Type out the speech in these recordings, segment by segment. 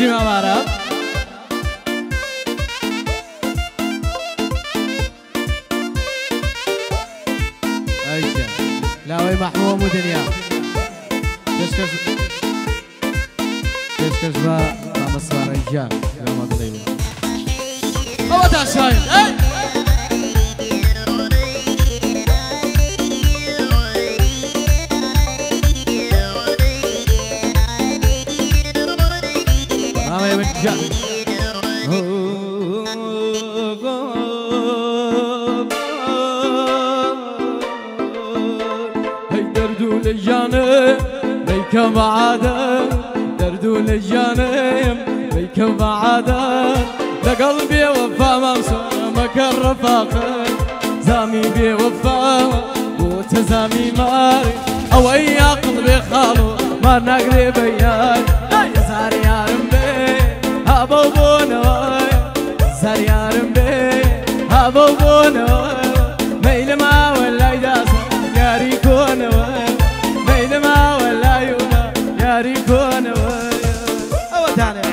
بجيب أمارة أيجا لاوي محموم ودنيا كشكش با مصار أيجا لا ما تضيع أو تاشاين أي ما يبجع هي دردو للجانب بيك بعاده دردو للجانب بيك بعاده لقلبي وفا ممسوم مكر رفاقه زامي بوفا وتزامي ماري او اي قلبي خالو ما نقري بيان يا زار يا رمبي ابو بونوي زار يا رمبي ابو بونوي ميل ما ولا يداس يا ريكونوي ميل ما ولا يوما يا ريكونوي او تاني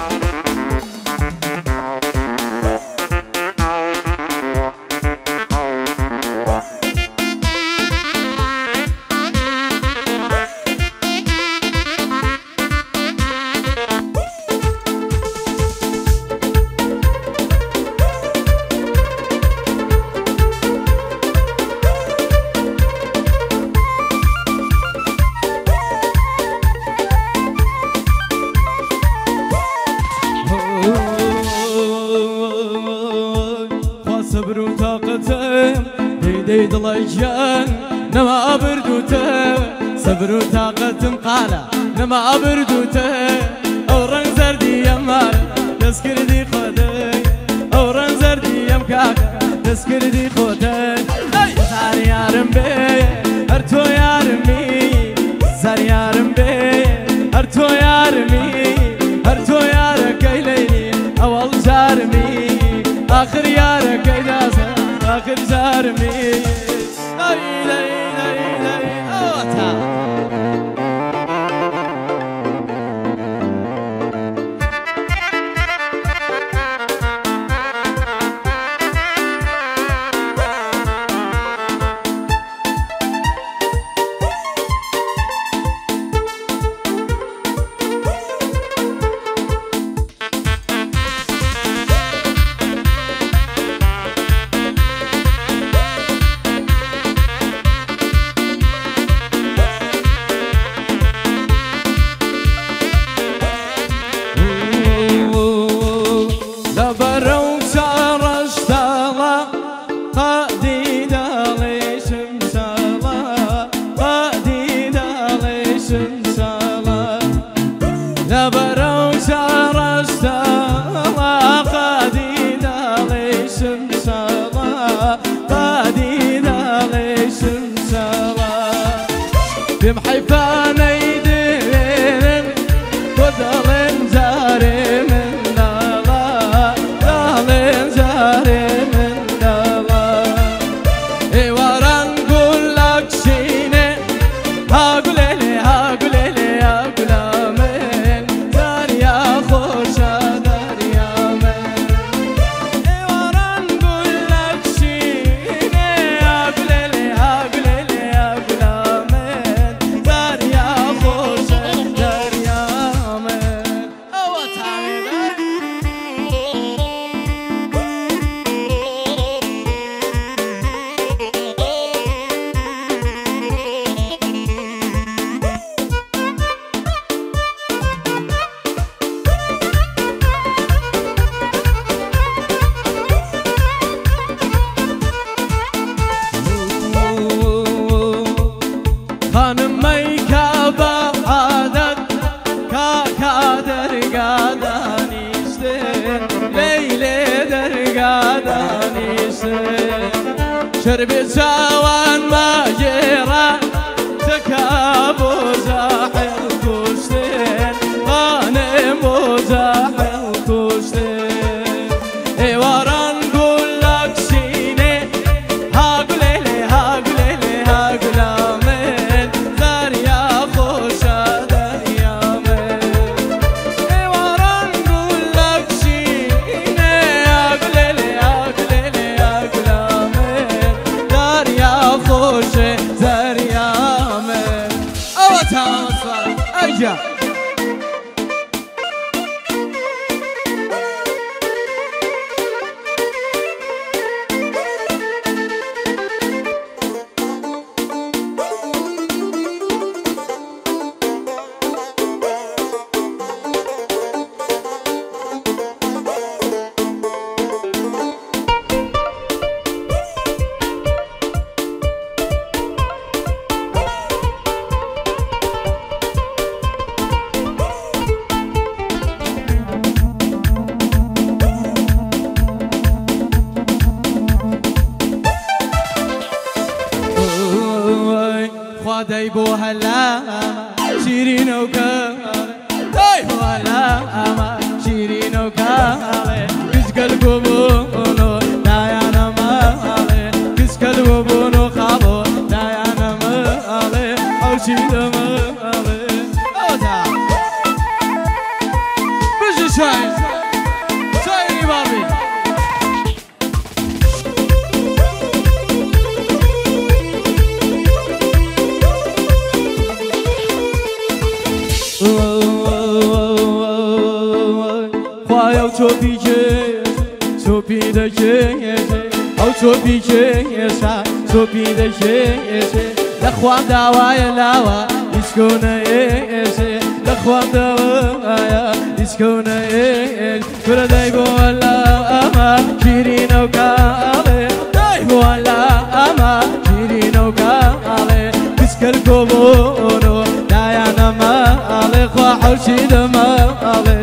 صبر وطاقتهم ديد الأجيال نما بردوته صبر وطاقتهم قالا نما بردوته أوران زردي يمار تذكر دي خدي أوران زردي يمكاك تذكر دي خدي زار يا رمبي أرتو يا رمي زار يا رمبي أرتو يا رمي أرتو يا ركي ليلي أول جارمي آخر يارك إجازة آخر جارمي لاي لاي لاي لاي أوتا بمحيفان يدين ودلين زاري من دلا دلين زاري من دلا اي وران قول لك شيني هاقولي هاقولي هاقول من زار يا خوشا دار يا من اي وران قول لك شيني هاقولي هاقولي هاقول خانم ميكا بعادت كاكا درقادانيشتين ليلي درقادانيشتين شربي جوان ما جيران تكابو زاحل كوشتين غانم وزاحل كوشتين اي وران قول لك شيني هاقولي هاقولي هاقول زار يا خوشا دار يا من اي وران خوش زریامه او تمام سوار اجا داي بو هلا شيرين وكالي داي بو هلا شيرين وكالي كس قلبو بونو دايانا مالي كس قلبو بونو خابو دايانا مالي او شيدا مالي اوزا بجي شاين شايني بابي Sopi da kese, au sopi kese, sopi da kese. La khwam dawaya lawa, iskuna ese. La khwam dawaya, iskuna ese. Kura daibo ala ama, shirino kale. Daibo ala ama, shirino kale. Kiskal kobono, dayana ma ale, khwa haushida ma ale.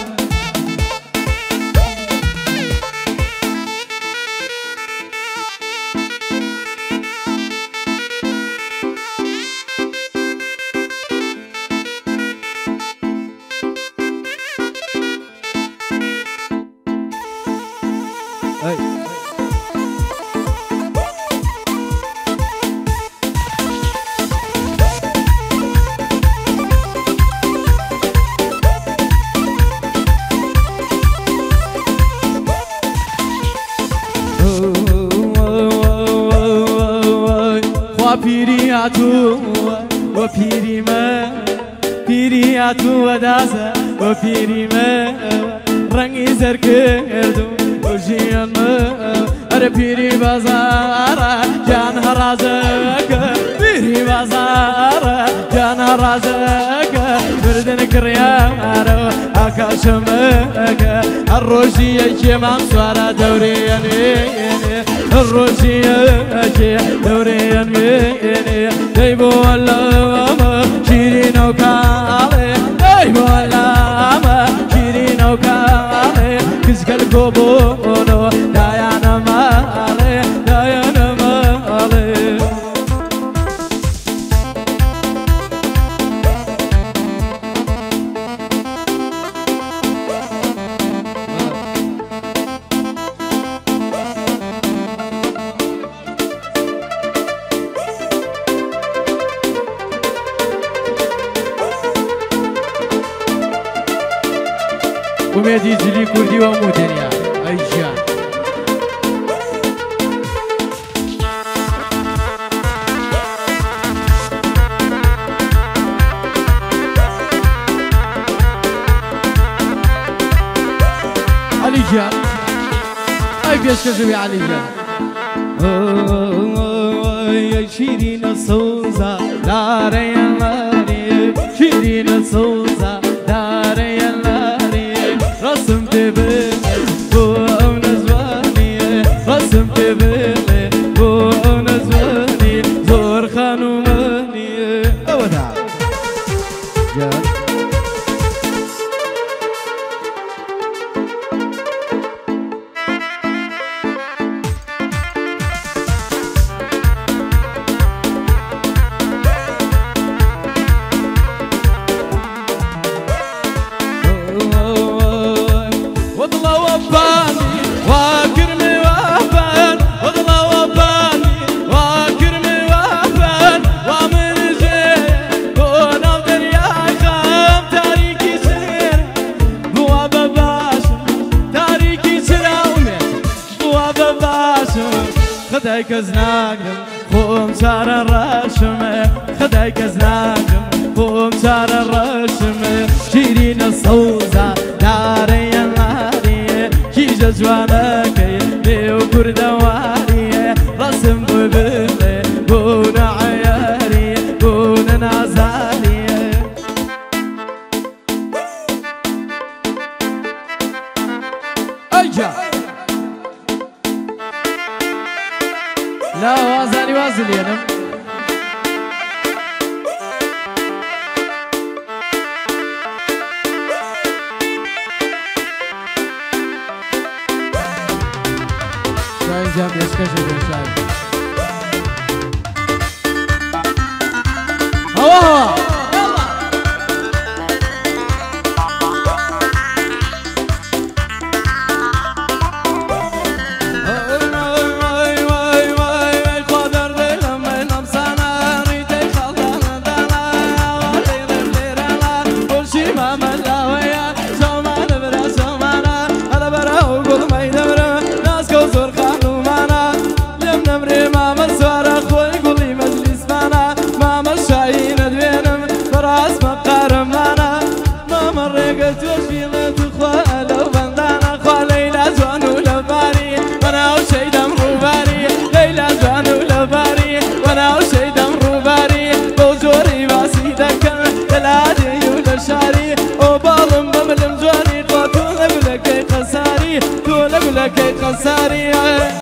وبيري ما بيري عتو ودازا وبيري ما رنگي زركردو وجيان ما ار بيري بازارا جان هرازك بيري بازارا جان هرازك بردن كريارو اكاشمك الروجيه كمان سوارا دورياني الروجيه دورياني دايبو الله شيرينو كالي دايبو الله شيرينو كالي كسكال كوبونو دايانا مالي دايانا مالي وميدي زلي كردي ومودنيا ايجان علي جان اي بيشكزوي علي جان يا شيرين الصوزة داري اللاري شيرين الصوزة داري اللاري رسمت بلي بو نزواني رسمت بلي بو نزواني زور خانو ماني اودا جان خدای کس نگرم خوم سار الرشمة خدايك زناقم خوم سار الرشمة شيرين الصوزة داري الناري كيج جوانك بيو كردواري رسم ببلي بون عياري بون نازاري أيجا لا وازاني وازلينم شاين جاب يسكشف يا شاين هوا قصاري